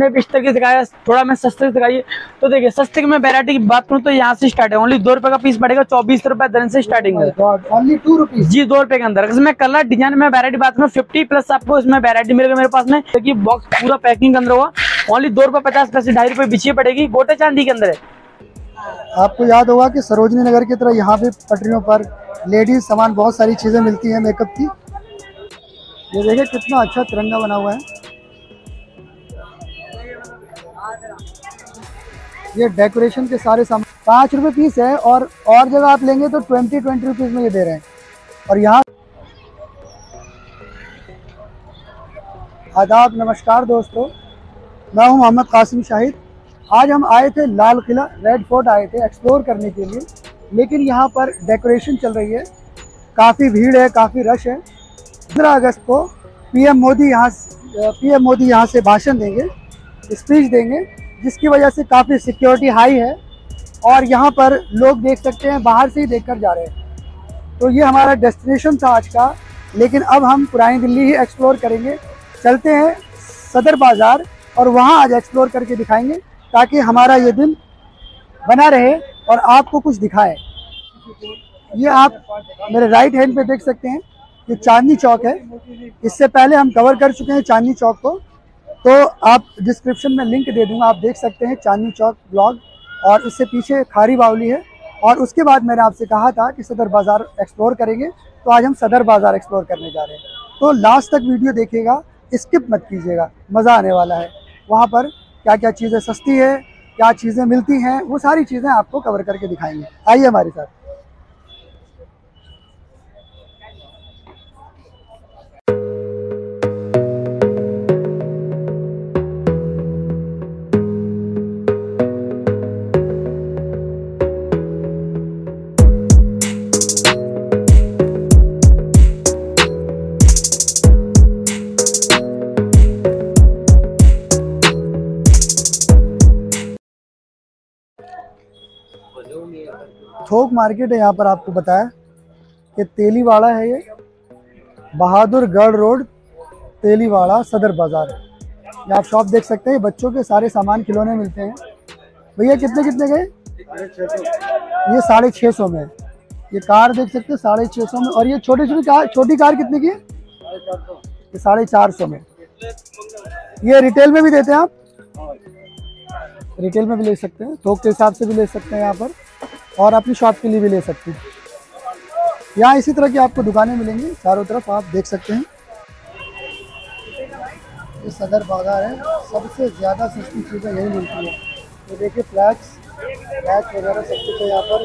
ने पिस्टल की दिखाया, थोड़ा मैं सस्ते से दिखाइए। तो देखिए सस्ते की मैं वैरायटी की बात करूँ तो यहाँ से स्टार्ट है, ओनली 2 रुपए का पीस पड़ेगा, 24 रुपए दर्जन से स्टार्टिंग है। ओनली 2 रुपीज जी, 2 रुपए के अंदर। इसमें कलर डिजाइन में वैरायटी बात करूँ 50 प्लस आपको इसमें वैरायटी मिलेगा मेरे पास में। देखिए बॉक्स पूरा पैकिंग के अंदर होगा, ओनली 2 रुपए 50 पैसे, 2.5 रुपए बिछिए पड़ेगी, गोटे चांदी के अंदर है। आपको याद होगा कि सरोजनी नगर की तरह यहाँ भी पटरियों पर लेडीज सामान बहुत सारी चीजें मिलती हैं मेकअप की। ये देखिए कितना अच्छा तिरंगा बना हुआ है। ये डेकोरेशन के सारे सामान 5 रुपए पीस है, और जगह आप लेंगे तो 20 रुपीज में ये दे रहे हैं। और यहाँ आदाब, नमस्कार दोस्तों, मैं हूँ मोहम्मद कासिम शाहिद। आज हम आए थे लाल किला, रेड फोर्ट आए थे एक्सप्लोर करने के लिए, लेकिन यहाँ पर डेकोरेशन चल रही है, काफ़ी भीड़ है, काफ़ी रश है। 15 अगस्त को पीएम मोदी यहाँ से भाषण देंगे, स्पीच देंगे, जिसकी वजह से काफ़ी सिक्योरिटी हाई है। और यहाँ पर लोग देख सकते हैं बाहर से ही देखकर जा रहे हैं। तो ये हमारा डेस्टिनेशन था आज का, लेकिन अब हम पुरानी दिल्ली ही एक्सप्लोर करेंगे। चलते हैं सदर बाज़ार और वहाँ आज एक्सप्लोर करके दिखाएंगे, ताकि हमारा ये दिन बना रहे और आपको कुछ दिखाए। ये आप मेरे राइट हैंड पे देख सकते हैं, ये चांदनी चौक है। इससे पहले हम कवर कर चुके हैं चांदनी चौक को, तो आप डिस्क्रिप्शन में लिंक दे दूंगा, आप देख सकते हैं चांदनी चौक ब्लॉग। और इससे पीछे खारी बावली है। और उसके बाद मैंने आपसे कहा था कि सदर बाज़ार एक्सप्लोर करेंगे, तो आज हम सदर बाज़ार एक्सप्लोर करने जा रहे हैं। तो लास्ट तक वीडियो देखिएगा, स्किप मत कीजिएगा, मज़ा आने वाला है। वहाँ पर क्या क्या चीज़ें सस्ती है, क्या चीज़ें मिलती हैं, वो सारी चीज़ें आपको कवर करके दिखाएंगे। आइए हमारे साथ। थोक मार्केट है यहाँ पर, आपको बताया कि तेलीवाड़ा है। ये बहादुरगढ़ रोड, तेलीवाड़ा, सदर बाज़ार। ये आप शॉप देख सकते हैं, बच्चों के सारे सामान, खिलौने मिलते हैं। भैया कितने कितने गए? ये 650 में। ये कार देख सकते हैं 650 में। और ये छोटी कार कितने की है? ये 450 में। ये रिटेल में भी देते हैं आप? रिटेल में भी ले सकते हैं, थोक के हिसाब से भी ले सकते हैं यहाँ पर, और अपनी शॉप के लिए भी ले सकते हैं। यहाँ इसी तरह की आपको दुकानें मिलेंगी चारों तरफ, आप देख सकते हैं। ये सदर बाज़ार है, सबसे ज़्यादा सस्ती चीज़ें यही मिलती है। तो देखिए फ्लैग्स वगैरह सब कुछ है यहाँ पर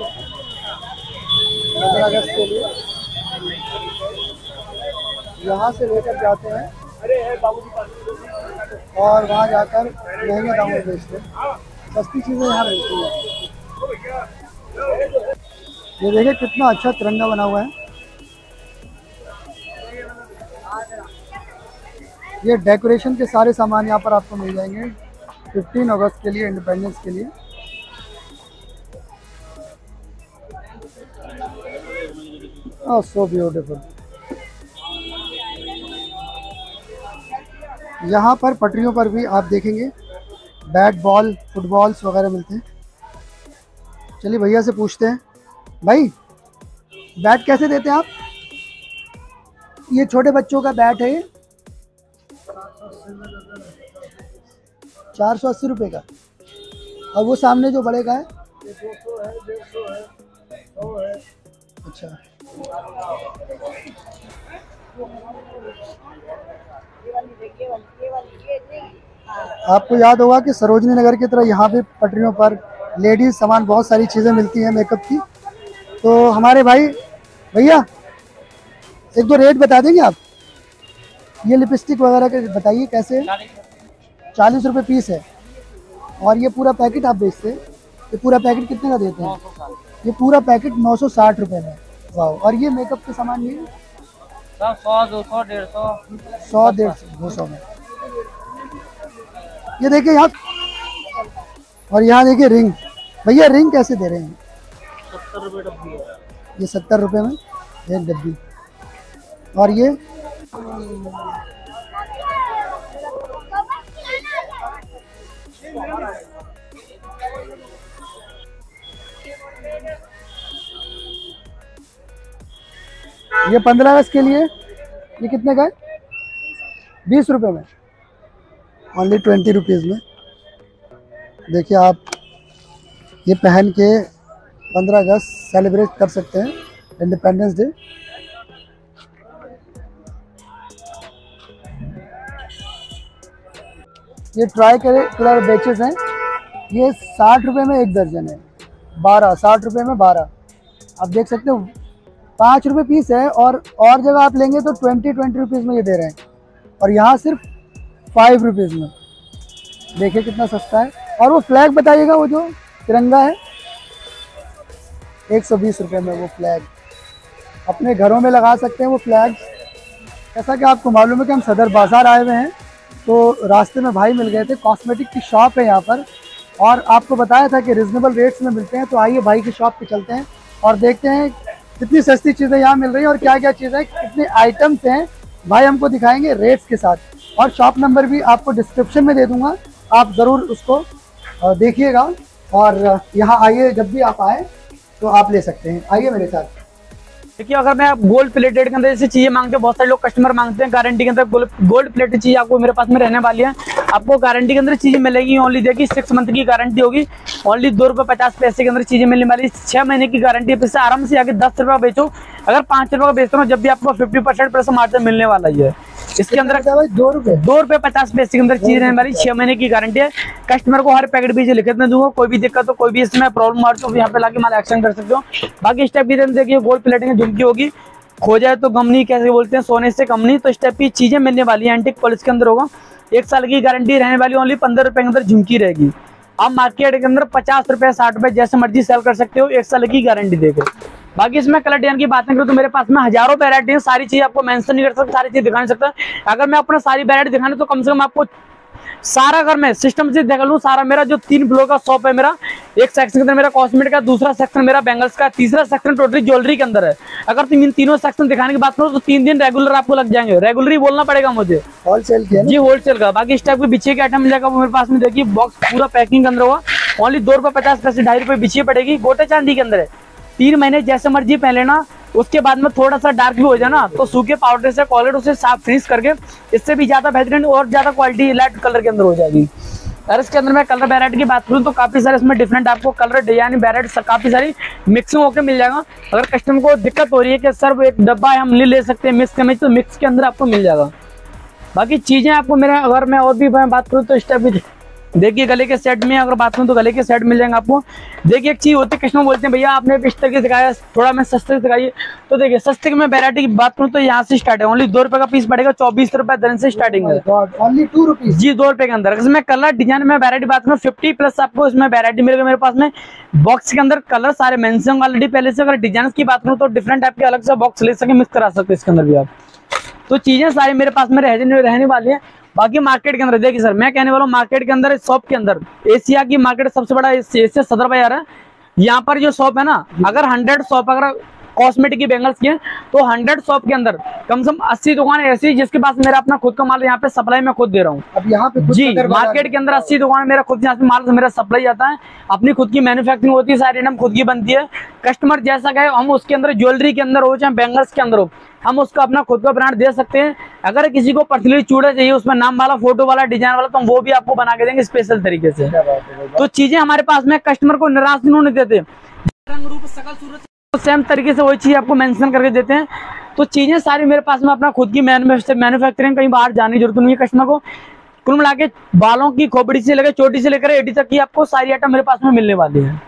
15 अगस्त के लिए। यहाँ से लेकर जाते हैं और वहाँ जाकर महंगे दामों में बेचते हैं। सस्ती चीज़ें यहाँ मिलती हैं। ये देखिए कितना अच्छा तिरंगा बना हुआ है। ये डेकोरेशन के सारे सामान यहाँ पर आपको मिल जाएंगे 15 अगस्त के लिए, इंडिपेंडेंस के लिए। Oh so beautiful. यहाँ पर पटरियों पर भी आप देखेंगे बैट बॉल, फुटबॉल्स वगैरह मिलते हैं। चलिए भैया से पूछते हैं, भाई बैट कैसे देते हैं आप? ये छोटे बच्चों का बैट है, 480 रुपये का। और वो सामने जो बड़े का है? 200 है, 150 है, 100 है। अच्छा, आपको याद होगा कि सरोजनी नगर की तरह यहाँ भी पटरियों पर लेडीज सामान बहुत सारी चीज़ें मिलती हैं मेकअप की। तो हमारे भैया एक दो रेट बता देंगे आप? ये लिपस्टिक वगैरह के बताइए कैसे? 40 रुपये पीस है। और ये पूरा पैकेट आप बेचते हैं, ये पूरा पैकेट कितने का देते हैं? ये पूरा पैकेट 960 रुपये में। वाह। और ये मेकअप के सामान ये 100, 200, 150, 100, 150, 200 में। ये देखिए यहाँ, और यहाँ देखिए रिंग। भैया रिंग कैसे दे रहे हैं? 70 रुपये डब्बी है। ये 70 रुपये में एक डब्बी। और ये 15 अगस्त के लिए, ये कितने का है? 20 रुपये में, ओनली 20 रुपीज़ में। देखिए आप ये पहन के 15 अगस्त सेलिब्रेट कर सकते हैं, इंडिपेंडेंस डे। ये ट्राई कलर बेचेस हैं, ये 60 रुपये में एक दर्जन है, 12, 60 रुपये में 12। आप देख सकते हो 5 रुपये पीस है, और जगह आप लेंगे तो 20 रुपीज़ में ये दे रहे हैं, और यहाँ सिर्फ 5 रुपीज़ में। देखिए कितना सस्ता है। और वो फ्लैग बताइएगा, वो जो तिरंगा है 120 रुपये में, वो फ्लैग अपने घरों में लगा सकते हैं वो फ्लैग। जैसा कि आपको मालूम है कि हम सदर बाज़ार आए हुए हैं, तो रास्ते में भाई मिल गए थे, कॉस्मेटिक की शॉप है यहाँ पर, और आपको बताया था कि रिजनेबल रेट्स में मिलते हैं। तो आइए भाई की शॉप पे चलते हैं और देखते हैं कितनी सस्ती चीज़ें यहाँ मिल रही हैं और क्या क्या चीज़ें, कितने आइटम्स हैं, भाई हमको दिखाएंगे रेट्स के साथ। और शॉप नंबर भी आपको डिस्क्रिप्शन में दे दूँगा, आप ज़रूर उसको देखिएगा। और यहाँ आइए, जब भी आप आए तो आप ले सकते हैं, आइए मेरे साथ। देखिए अगर मैं गोल्ड प्लेटेड के अंदर जैसे चीजें मांगते हैं, बहुत सारे लोग कस्टमर मांगते हैं गारंटी के अंदर गोल्ड प्लेटेड चीज आपको मेरे पास में रहने वाली है। आपको गारंटी के अंदर चीजें मिलेगी, ओनली देखिए 6 मंथ की गारंटी होगी, ओनली 2 रुपये 50 पैसे के अंदर चीजें मिलने वाली। 6 महीने की गारंटी है, फिर से आराम से आगे 10 रुपये बेचो, अगर 5 रुपये का बेचते हो जब भी आपको 50% प्लस मार्जिन मिलने वाला ही है। इसके अंदर 2 रुपये 50 पैसे के अंदर चीज रहने वाली, 6 महीने की गारंटी है। कस्टमर को हर पैकेट भी लिखित में दूंगा, कोई भी दिक्कत हो, कोई भी इसमें प्रॉब्लम आ तो यहाँ पे लाके माल एक्शन कर सकते हो। बाकी स्टेप की देखिए गोल्ड प्लेटिंग झुमकी होगी, खो जाए तो गम नहीं, कैसे बोलते हैं सोने से कम नहीं, तो इस टाइप की चीजें मिलने वाली है। एंटीक पॉलिश के अंदर होगा, 1 साल की गारंटी रहने वाली, ओनली 15 रुपए के अंदर झुमकी रहेगी। आप मार्केट के अंदर 50 रुपए 60 रुपए जैसे मर्जी सेल कर सकते हो, 1 साल की गारंटी देकर। बाकी इसमें कलर डिजाइन की बातें करूँ तो मेरे पास में हजारों वैरायटी है, सारी चीज आपको मेंशन नहीं कर सकता, सारी चीज दिखा नहीं सकता। अगर मैं अपना सारी वैरायटी दिखाने तो कम से कम आपको सारा, अगर मैं सिस्टम से देख लूँ, सारा मेरा जो 3 फ्लोर का शॉप है मेरा, एक सेक्शन के अंदर मेरा कॉस्मेटिक का, दूसरा सेक्शन मेरा बैंगल्स का, तीसरा सेक्शन टोटली ज्वेलरी के अंदर है। अगर तुम इन तीनों सेक्शन दिखाने की बात करो तो 3 दिन रेगुलर आपको लग जाएंगे, रेगुलर ही बोलना पड़ेगा मुझे, होलसेल की है जी होलसेल का। बाकी इस टाइप के बिछे के आइटम मिल जाएगा वो मेरे पास में, देखिए बॉक्स पूरा पैकिंग के अंदर होगा, ओनली 2 रुपये 50 पैसे, 2.5 रुपये बिछिए पड़ेगी, गोटे चांदी के अंदर है। 3 महीने जैसे मर्जी पहन लेना, उसके बाद में थोड़ा सा डार्क भी हो जाए ना तो सूखे पाउडर से कॉलर उसे साफ फिनिश करके इससे भी ज्यादा बेहतरीन और ज्यादा क्वालिटी लाइट कलर के अंदर हो जाएगी। अगर इसके अंदर मैं कलर वैरायटी की बात करूँ तो काफी सारे इसमें डिफरेंट आपको कलर डिजाइन वैरायटी काफी सारी मिक्सिंग होकर मिल जाएगा। अगर कस्टमर को दिक्कत हो रही है कि सर एक डब्बा है हम नहीं ले सकते मिक्स के में, तो मिक्स के अंदर आपको मिल जाएगा। बाकी चीजें आपको मेरे, अगर मैं और भी बात करूँ तो इस टाइप की देखिए गले के सेट में अगर बात करूँ तो गले के सेट मिल जाएंगे आपको। देखिए एक चीज होती है, कस्टमर बोलते हैं भैया आपने इस तरीके सिखाया, थोड़ा मैं सस्ते सिखाइए, तो देखिए सस्ते में वैरायटी की बात करूँ तो यहाँ से स्टार्ट है, ओनली 2 रुपये का पीस पड़ेगा, 24 रुपये दर्जन से स्टार्टिंग है, ओनली 2 रुपीज जी 2 रुपये के अंदर। इसमें कलर डिजाइन में वैरायटी बात करूँ 50+ आपको इसमें वैरायटी मिलेगा मेरे पास में। बॉक्स के अंदर कलर सारे मेंशन ऑलरेडी पहले से, अगर डिजाइन की बात करूँ तो डिफरेंट टाइप के अलग से बॉक्स ले सके, मिक्स करा सकते इसके अंदर भी आप, तो चीजें सारी मेरे पास में रहने वाली है। बाकी मार्केट के अंदर देखिए सर मैं कहने वाला हूँ, मार्केट के अंदर शॉप के अंदर एशिया की मार्केट सबसे बड़ा एशिया सदर बाजार है। यहाँ पर जो शॉप है ना, अगर 100 शॉप अगर कॉस्मेटिक की बैंगल्स की है तो 100 शॉप के अंदर कम से कम 80 दुकान ऐसी जिसके पास मेरा अपना खुद का माल यहाँ पे सप्लाई में खुद दे रहा हूँ। अब यहाँ पे जी मार्केट के अंदर 80 दुकान मेरा खुद यहाँ से माल मेरा सप्लाई आता है, अपनी खुद की मैन्युफैक्चरिंग होती है, सारी आइटम खुद की बनती है। कस्टमर जैसा कहे हम उसके अंदर ज्वेलरी के अंदर हो चाहे बैंगल्स के अंदर हो, हम उसको अपना खुद का ब्रांड दे सकते हैं। अगर किसी को पर्सनली चूड़ा चाहिए उसमें नाम वाला, फोटो वाला, डिजाइन वाला, तो हम वो भी आपको बना के देंगे स्पेशल तरीके से। तो चीजें हमारे पास में कस्टमर को निराश नहीं देते, रंग रूप सकल सूरत सेम तरीके से वही चीज आपको मेंशन करके देते हैं। तो चीजें सारी मेरे पास में अपना खुद की मैन्युफैक्चरिंग, कहीं बाहर जाने की जरूरत नहीं है कस्टमर को। कुल मिला के बालों की खोपड़ी से लेकर चोटी से लेकर एडी तक की आपको सारी आइटम मेरे पास में मिलने वाली है।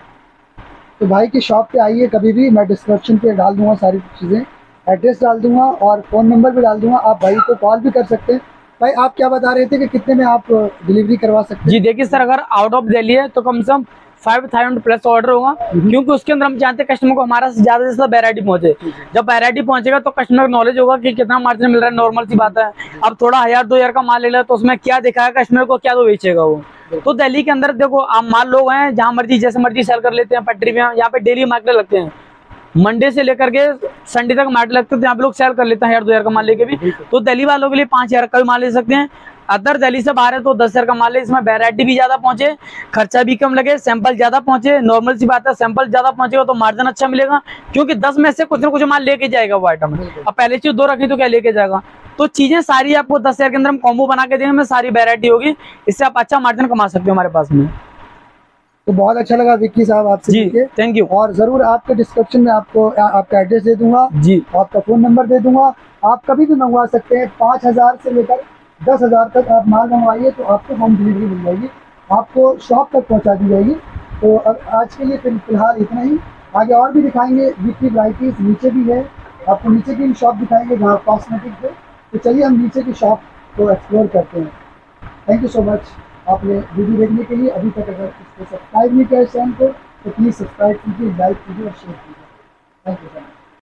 तो भाई की शॉप पे आइए कभी भी, मैं डिस्क्रिप्शन पे डाल दूंगा सारी चीज़ें, एड्रेस डाल दूंगा और फ़ोन नंबर भी डाल दूंगा, आप भाई को कॉल भी कर सकते हैं। भाई आप क्या बता रहे थे कि कितने में आप डिलीवरी करवा सकते हैं? जी देखिए सर, अगर आउट ऑफ दिल्ली है तो कम से कम 5000 प्लस ऑर्डर होगा, क्योंकि उसके अंदर हम चाहते हैं कस्टमर को हमारा ज्यादा से ज्यादा वैरायटी पहुंचे। जब वैरायटी पहुंचेगा तो कस्टमर को नॉलेज होगा कि कितना मार्जिन मिल रहा है, नॉर्मल सी बात है। अब थोड़ा 1000-2000 का माल ले ले तो उसमें क्या दिखाएगा कस्टमर को, क्या तो बेचेगा वो। तो दिल्ली के अंदर देखो आप माल लोग हैं, जहाँ मर्जी जैसे मर्जी सेल कर लेते हैं, पटरी में यहाँ पे डेली मार्केट लगते हैं, मंडे से लेकर के संडे तक मार्केट लगते हैं, तो यहाँ पे लोग सेल कर लेते हैं 1000 का माल लेके भी। तो दिल्ली वालों के लिए 5000 का भी माल ले सकते हैं। अदर दिल्ली से बाहर है तो 10,000 का माल है। इसमें वैरायटी भी ज्यादा पहुंचे, खर्चा भी कम लगे, सैंपल ज्यादा पहुंचे। नॉर्मल सी बात है, सैंपल ज्यादा पहुंचेगा तो मार्जिन अच्छा मिलेगा, क्योंकि 10 में से कुछ ना कुछ माल लेके जाएगा वो आइटम। अब पहले चीज 2 रखी तो क्या लेके जाएगा। तो चीजें सारी आपको 10,000 के अंदर हम कॉम्बो बना के देंगे, सारी वैरायटी होगी, इससे आप अच्छा मार्जिन कमा सकते हो हमारे पास में। तो बहुत अच्छा लगा विक्की साहब आपसे जी, मिलके। Thank you. और जरूर आपके डिस्क्रिप्शन में आपको आपका एड्रेस दे दूंगा जी, आपका फ़ोन नंबर दे दूंगा। आप कभी भी मंगवा सकते हैं। 5,000 से लेकर 10,000 तक आप माल मंगवाइए तो आपको होम डिलीवरी मिल जाएगी, आपको शॉप तक पहुंचा दी जाएगी। तो अब आज के लिए फिलहाल इतना ही। आगे और भी दिखाएंगे विक्की वैराइटीज, नीचे भी है, आपको नीचे की शॉप दिखाएंगे जहाँ कॉस्मेटिक है। तो चलिए हम नीचे की शॉप को एक्सप्लोर करते हैं। थैंक यू सो मच आपने वीडियो देखने के लिए। अभी तक अगर इसको सब्सक्राइब नहीं किया इस चैनल को तो प्लीज़ सब्सक्राइब कीजिए, लाइक कीजिए और शेयर कीजिए। Thank you so much.